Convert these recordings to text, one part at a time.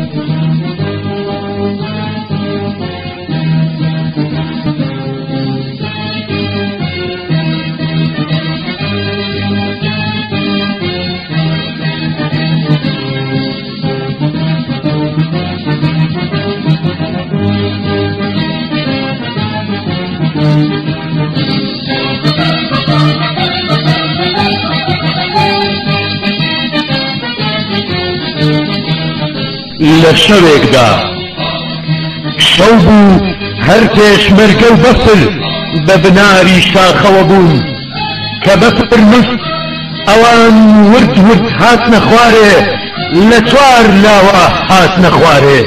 لشوێکدا شەو بوو هەر پێشمەرگە و بەفر بە بناری شاخەوە بوون کە بەفر مست ئەوان ورد ورد هاتنە خوارێ لە چوار لاوە هاتنە خوارێ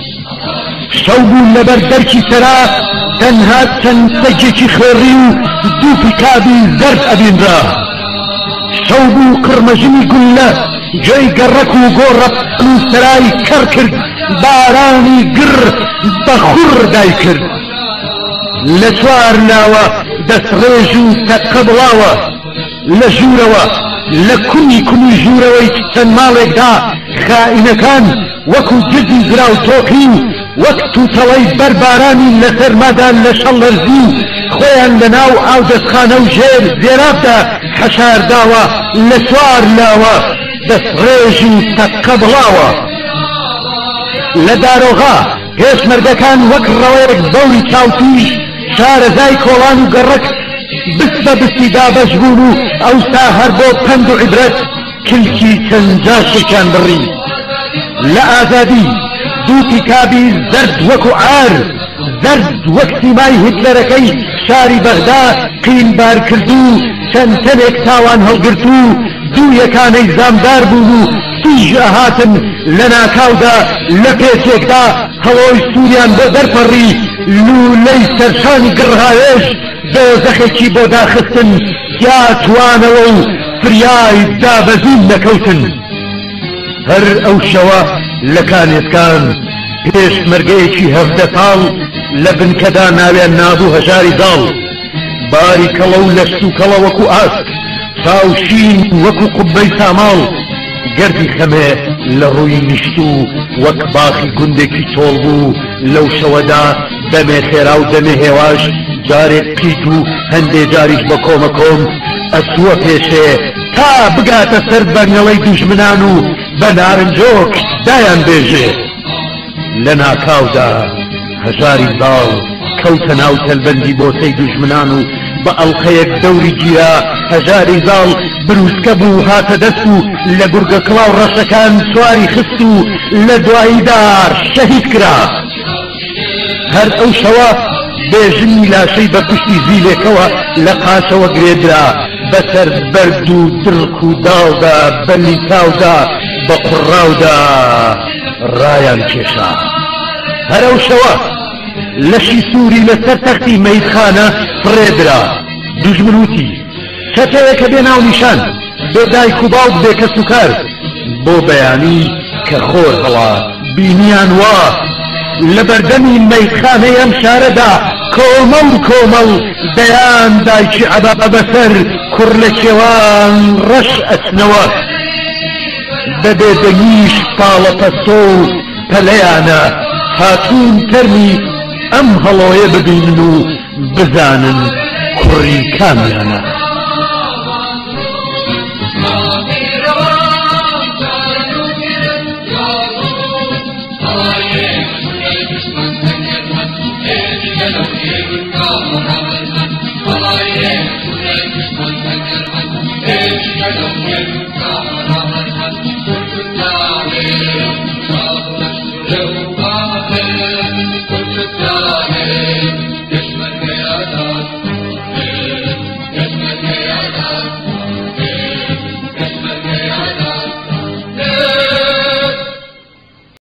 شەو بوو لەبەر دەرکی سەرا تەنها چەند سەگێکی خێڕی و دوو پیکابی زەرد ئەبینرا شەو بوو قڕمەژنی گولە جێی گەڕەک و گۆڕە و سەرای کەڕ کرد بارانی گر بە خوڕ دای کرد لە چوار لاوە دەستڕێژ و تەقە بڵاوە لە ژوورەوە لە کومی ژوورەوەی چەند ماڵێکدا خائینەکان وەکو جدی زرا و تۆقی و وەک تووتەڵەی بەربارانی لە سەرمادا لە شەڵ لەرزی خۆیان لە ناو ئاو دەستخانە و ژێر زێرابدا حەشارداوە لە چوار لاوە دەستڕێژ و تەقە بڵاوە لە دارۆغا پێشمەرگەکان وەک ڕەوەیەک بەوری چاوتوی شارەزای کۆڵان و گەڕەک بست بە بستی دابەش بوون و ئەوستا هەر بۆ پەند و عیبرەت کلکی چەند جاشێکیان بڕی لە ئازادی دوو پیکابی زەرد وەکو عار زەرد وەک سیمای هیتلەرەکەی شاری بەغدا قینبار کردو چەند تەنێک تاوان هەڵگرت و دوو یەکانەی زامدار بوون و سیژ ئەهاتن لە ناکاودا لە پێچێکدا هەڵۆی سووریان بۆ دەرپەڕی لولەی سەرشانی گڕهاوێژ دۆزەخێکی بۆ داخستن یا توانەوە و فریای دابەزین نەکەوتن هەر ئەو شەوە لە کانێتکان پێشمەرگەیەکی هەفتە ساڵ لە بنکەدا ناویان نابوو هەژاری زاڵ باری کەڵە و لەشت و کەڵە وەکو ئاسک چاوشین وەکو قوبەی ساماڵ گەردی خەمێ لە ڕووی نیشت و وەک باخی گوندێکی تۆڵ بوو لەو شەوەدا دەمێ خێرا و دەمێ هێواش جارێک پیت و هەندێ جاریش بە کۆمە کۆم ئەسووە پێشێ تا بگاتە سەر بەرنەڵەی دوژمنان و بە نارنجۆک دایان بێژێ لە ناکاودا هەژاری زاڵ کەوتە ناو تەلبەندی بۆسەی دوژمنان و بە ئەڵقەیەک دەوری گیرا هەژاری زاڵ بروسکە بوو هاتە دەست و لە گورگە کڵاو ڕەشەکان سواری خست و لە دواییدار شەهید کرا هەر ئەو شەوە بێژنی لاشەی بە پشتی زیلێکەوە لە قاچەوە گرێدرا بەسەر بەرد و درک و داڵدا بە لیتاودا بە قوڕاودا ڕایان کێشا هەر ئەو شەوە لەشی سووری لەسەر تەختی مەیدخانە فڕێدرا دوژمن وتی چەتەیەکە بێ ناو نیشان بێ دایک و باوک بێ کەس و کار بۆ بەیانی کە خۆر هەڵا بینیان وا لە بەردەمی مەیدخانەی ئەم شارەدا کۆمەڵ کۆمەڵ دەیان دایکی عەبابە بەسەر کوڕ لە کێوان ڕەش ئەچنەوە بەبێ دەنیش پاڵە پەستۆ و پەلەیانە هاتوون تەرمی ئەم هەڵۆیە ببینن و بزانن کوڕی کامیانە Thank you.